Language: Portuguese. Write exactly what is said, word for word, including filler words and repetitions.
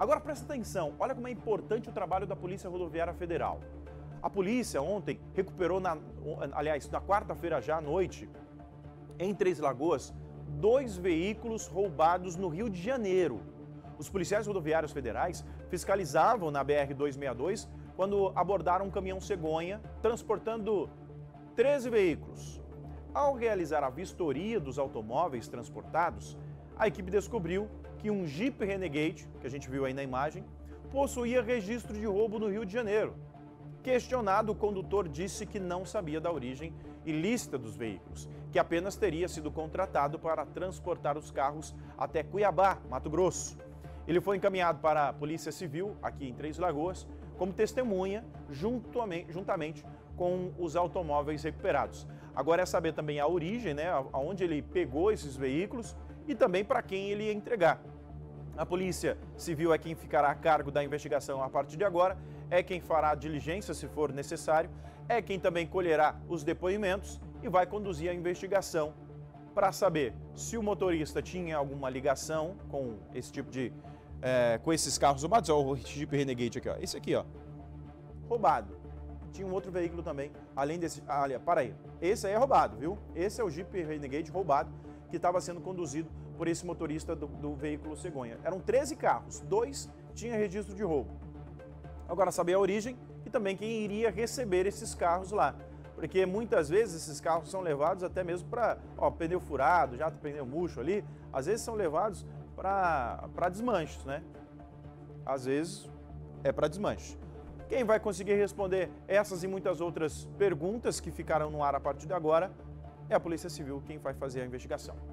Agora presta atenção, olha como é importante o trabalho da Polícia Rodoviária Federal. A polícia ontem recuperou, na, aliás, na quarta-feira já à noite, em Três Lagoas, dois veículos roubados no Rio de Janeiro. Os policiais rodoviários federais fiscalizavam na B R duzentos e sessenta e dois quando abordaram um caminhão cegonha transportando treze veículos. Ao realizar a vistoria dos automóveis transportados, a equipe descobriu que um Jeep Renegade, que a gente viu aí na imagem, possuía registro de roubo no Rio de Janeiro. Questionado, o condutor disse que não sabia da origem ilícita dos veículos, que apenas teria sido contratado para transportar os carros até Cuiabá, Mato Grosso. Ele foi encaminhado para a Polícia Civil, aqui em Três Lagoas, como testemunha, juntamente com os automóveis recuperados. Agora é saber também a origem, né, aonde ele pegou esses veículos e também para quem ele ia entregar. A Polícia Civil é quem ficará a cargo da investigação a partir de agora, é quem fará a diligência se for necessário, é quem também colherá os depoimentos e vai conduzir a investigação para saber se o motorista tinha alguma ligação com esse tipo de, é, com esses carros roubados. Olha o Jeep Renegade aqui, ó. Esse aqui, ó, roubado. Tinha um outro veículo também, além desse, ah, olha, para aí, esse aí é roubado, viu? Esse é o Jeep Renegade roubado, que estava sendo conduzido por esse motorista do, do veículo cegonha. Eram treze carros, dois tinham registro de roubo. Agora saber a origem e também quem iria receber esses carros lá. Porque muitas vezes esses carros são levados até mesmo para, ó, pneu furado, já pneu murcho ali, às vezes são levados para para desmanches, né? Às vezes é para desmanche. Quem vai conseguir responder essas e muitas outras perguntas que ficarão no ar a partir de agora é a Polícia Civil quem vai fazer a investigação.